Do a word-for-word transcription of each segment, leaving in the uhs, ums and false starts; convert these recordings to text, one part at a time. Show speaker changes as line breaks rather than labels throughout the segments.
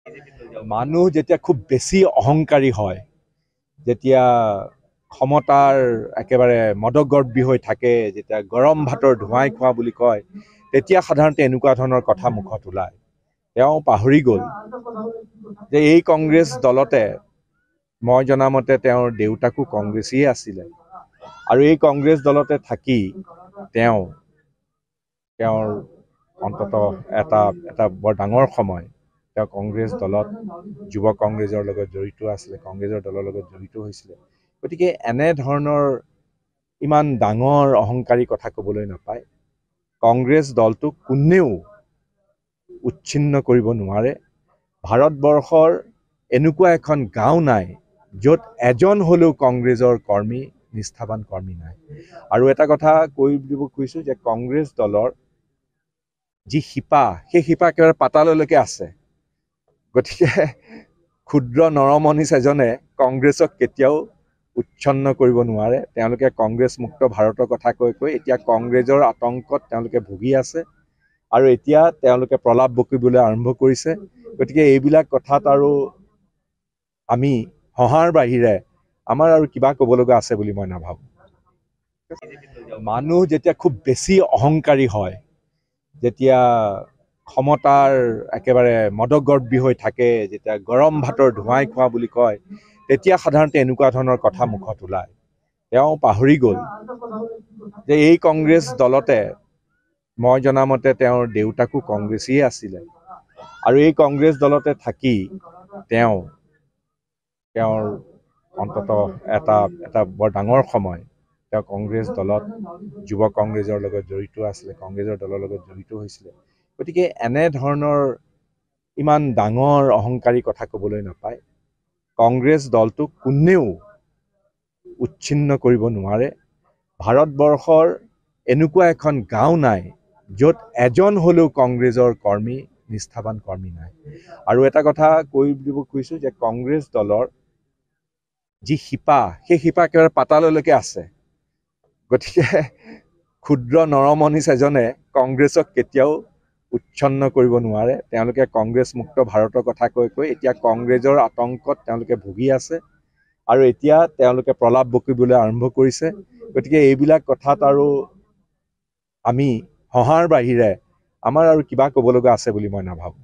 মানুহ যেতিয়া খুব বেছি অহংকাৰী হয়, যেতিয়া ক্ষমতাৰ একেবাৰে মদগৰ্বী হৈ থাকে, যেতিয়া গৰম ভাতৰ ধোঁৱাই খোৱা বুলি কয়, তেতিয়া সাধাৰণতে এনেকুৱা ধৰণৰ কথা মুখত ওলায়। তেওঁ পাহৰি গ'ল যে এই কংগ্ৰেছ দলতে মই জনামতে তেওঁৰ দেউতাকো কংগ্ৰেছীয়ে আছিলে আৰু এই কংগ্ৰেছ দলতে থাকি তেওঁ তেওঁৰ অন্তত এটা এটা বৰ ডাঙৰ সময় তেওঁ কংগ্ৰেছ দলত যুৱ কংগ্ৰেছৰ লগত জড়িত আছিলে, কংগ্ৰেছৰ দলৰ লগত জড়িত হৈছিলে। গতিকে এনেধৰণৰ ইমান ডাঙৰ অহংকাৰী কথা ক'বলৈ নাপায়। কংগ্ৰেছ দলটোক কোনেও উচ্ছিন্ন কৰিব নোৱাৰে। ভাৰতবৰ্ষৰ এনেকুৱা এখন গাঁও নাই য'ত এজন হ'লেও কংগ্ৰেছৰ কৰ্মী, নিষ্ঠাবান কৰ্মী নাই। আৰু এটা কথা কৈ দিব খুজিছোঁ যে কংগ্ৰেছ দলৰ যি শিপা, সেই শিপা একেবাৰে পাতাললৈকে আছে। গতিকে ক্ষুদ্ৰ নৰমনিচ এজনে কংগ্ৰেছক কেতিয়াও উচ্ছন্ন কৰিব নোৱাৰে। তেওঁলোকে কংগ্ৰেছ মুক্ত ভাৰতৰ কথা কৈ কৈ এতিয়া কংগ্ৰেছৰ আতংকত তেওঁলোকে ভুগি আছে আৰু এতিয়া তেওঁলোকে প্ৰলাপ বকিবলৈ আৰম্ভ কৰিছে। গতিকে এইবিলাক কথাত আৰু আমি হহাৰ বাহিৰে আমাৰ আৰু কিবা ক'ব লগা আছে বুলি মই নাভাবোঁ। মানুহ যেতিয়া খুব বেছি অহংকাৰী হয়, যেতিয়া ক্ষমতাৰ একেবাৰে মদগৰ্বী হৈ থাকে, যেতিয়া গৰম ভাতৰ ধোঁৱাই খোৱা বুলি কয়, তেতিয়া সাধাৰণতে এনেকুৱা ধৰণৰ কথা মুখত ওলায়। তেওঁ পাহৰি গ'ল যে এই কংগ্ৰেছ দলতে মই জনামতে তেওঁৰ দেউতাকো কংগ্ৰেছীয়ে আছিলে আৰু এই কংগ্ৰেছ দলতে থাকি তেওঁ তেওঁৰ অন্তত এটা এটা বৰ ডাঙৰ সময় তেওঁ কংগ্ৰেছ দলত যুৱ কংগ্ৰেছৰ লগত জড়িত আছিলে, কংগ্ৰেছৰ দলৰ লগত জড়িত হৈছিলে। গতিকে এনেধৰণৰ ইমান ডাঙৰ অহংকাৰী কথা ক'বলৈ নাপায়। কংগ্ৰেছ দলটোক কোনেও উচ্ছিন্ন কৰিব নোৱাৰে। ভাৰতবৰ্ষৰ এনেকুৱা এখন গাঁও নাই য'ত এজন হ'লেও কংগ্ৰেছৰ কৰ্মী, নিষ্ঠাবান কৰ্মী নাই। আৰু এটা কথা কৈ দিব খুজিছোঁ যে কংগ্ৰেছ দলৰ যি শিপা, সেই শিপা একেবাৰে পাতাললৈকে আছে। গতিকে ক্ষুদ্ৰ নৰমনিচ এজনে কংগ্ৰেছক কেতিয়াও উচ্ছন্ন কৰিব নোৱাৰে। তেওঁলোকে কংগ্ৰেছ মুক্ত ভাৰতৰ কথা কৈ কৈ এতিয়া কংগ্ৰেছৰ আতংকত তেওঁলোকে ভুগি আছে আৰু এতিয়া তেওঁলোকে প্ৰলাপ বকিবলৈ আৰম্ভ কৰিছে। গতিকে এইবিলাক কথাত আৰু আমি হহাৰ বাহিৰে আমাৰ আৰু কিবা ক'ব লগা আছে বুলি মই নাভাবোঁ।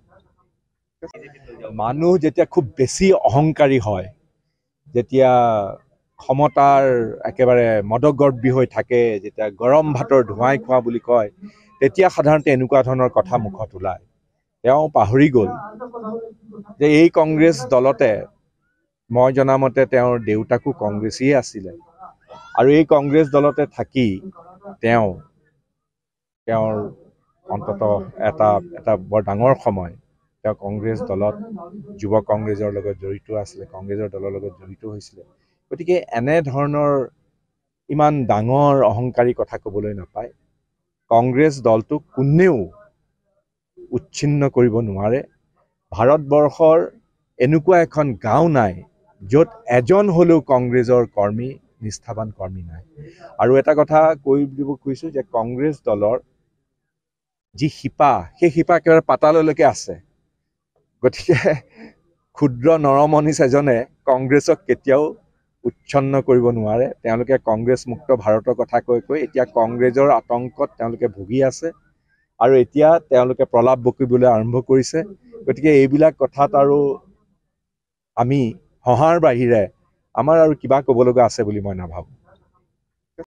মানুহ যেতিয়া খুব বেছি অহংকাৰী হয়, যেতিয়া ক্ষমতাৰ একেবাৰে মদগৰ্বী হৈ থাকে, যেতিয়া গৰম ভাতৰ ধোঁৱাই খোৱা বুলি কয়, তেতিয়া সাধাৰণতে এনেকুৱা ধৰণৰ কথা মুখত ওলায়। তেওঁ পাহৰি গ'ল যে এই কংগ্ৰেছ দলতে মই জনামতে তেওঁৰ দেউতাকো কংগ্ৰেছীয়ে আছিলে আৰু এই কংগ্ৰেছ দলতে থাকি তেওঁ তেওঁৰ অন্তত এটা এটা বৰ ডাঙৰ সময় তেওঁ কংগ্ৰেছ দলত যুৱ কংগ্ৰেছৰ লগত জড়িত আছিলে, কংগ্ৰেছৰ দলৰ লগত জড়িত হৈছিলে। গতিকে এনেধৰণৰ ইমান ডাঙৰ অহংকাৰী কথা ক'বলৈ নাপায়। কংগ্ৰেছ দলটোক কোনেও উচ্ছিন্ন কৰিব নোৱাৰে। ভাৰতবৰ্ষৰ এনেকুৱা এখন গাঁও নাই য'ত এজন হ'লেও কংগ্ৰেছৰ কৰ্মী, নিষ্ঠাবান কৰ্মী নাই। আৰু এটা কথা কৈ দিব খুজিছোঁ যে কংগ্ৰেছ দলৰ যি শিপা, সেই শিপা একেবাৰে পাতাললৈকে আছে। গতিকে ক্ষুদ্ৰ নৰমনিচ এজনে কংগ্ৰেছক কেতিয়াও উচ্ছন্ন কৰিব নোৱাৰে। তেওঁলোকে কংগ্ৰেছ মুক্ত ভাৰতৰ কথা কৈ কৈ এতিয়া কংগ্ৰেছৰ আতংকত তেওঁলোকে ভুগি আছে আৰু এতিয়া তেওঁলোকে প্ৰলাপ বকিবলৈ আৰম্ভ কৰিছে। গতিকে এইবিলাক কথাত আৰু আমি হহাৰ বাহিৰে আমাৰ আৰু কিবা ক'ব লগা আছে বুলি মই নাভাবোঁ।